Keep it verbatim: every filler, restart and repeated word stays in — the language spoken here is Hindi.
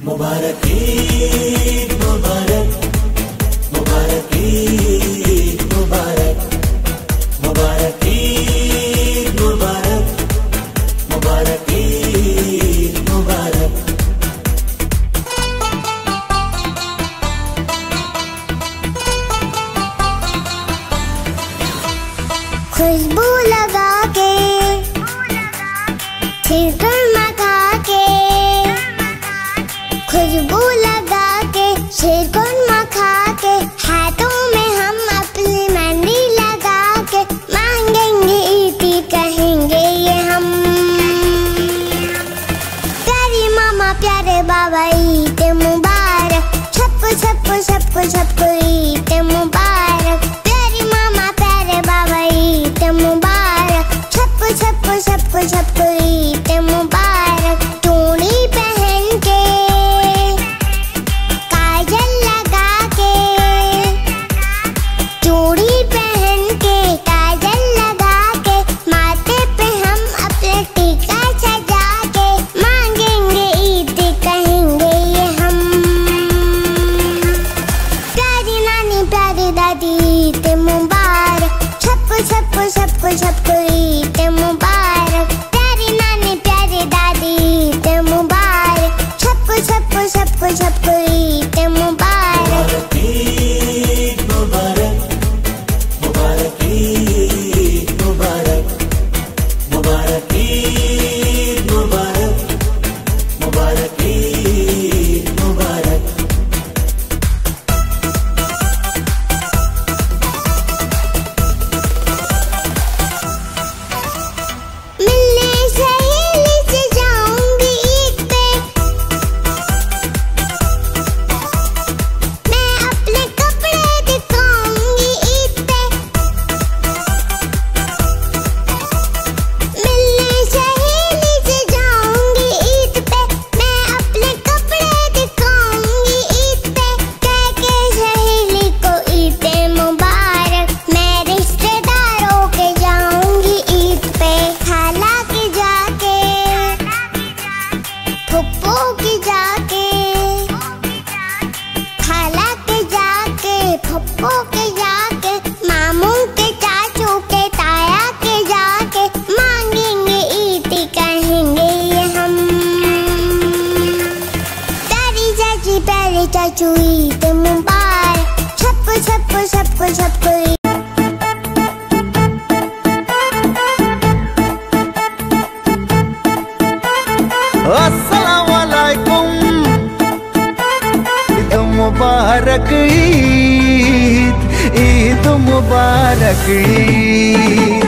मुबारक ईद मुबारक, मुबारक ईद मुबारक, मुबारक ईद मुबारक, मुबारक ईद मुबारक। खुशबू लगा के छिड़कर मगा के, खुशबू लगा के छिड़कर मखा के, हाथों में हम अपनी मेहंदी लगा के मांगेंगे ईदी कहेंगे ये हम। प्यारी मामा प्यारे बाबा ईद मुबारक, सबको सबको सबको सबको ईद मुबारक। प्यारी मामा प्यारे बाबा ईद मुबारक, सबको सबको सबको सबको ईद मुबारक। चूड़ी पहन के काजल लगा के, चूड़ी पहन के काजल लगा के, माथे पे हम अपने टीका सजा के मांगेंगे ईद कहेंगे ये हम। प्यारी नानी प्यारी दादी ईद मुबारक, सबको सबको सबको सबको ईद मुबारक। प्यारी नानी प्यारी दादी ईद मुबारक, सबको सबको सबको सबको ईद मुबारक। ईद मुबारक, मुबारक ईद मुबारक, मुबारक ईद मुबारक, मुबारक ईद मुबारक। मिलने सहेली से जाऊंगी ईद पे, मैं अपने कपड़े दिखाऊंगी ईद पे। मिलने सहेली से जाऊंगी ईद पे, मैं अपने कपड़े दिखाऊंगी ईद पे। कह के सहेली को ईद मुबारक, मैं रिश्तेदारों के जाऊंगी ईद पे। खाला के जाके फुप्पो की जाके, खाला के जाके फुप्पो के जाके, मामू के चाचू के ताया के जाके मांगेंगे ईद कहेंगे ये हम। प्यारी चाची प्यारे चाचू ईद मुबारक, सबको सबको सबको सबको ईद। अस्सलामुअलैकुम, ईद मुबारक ईद, ईद मुबारक ईद।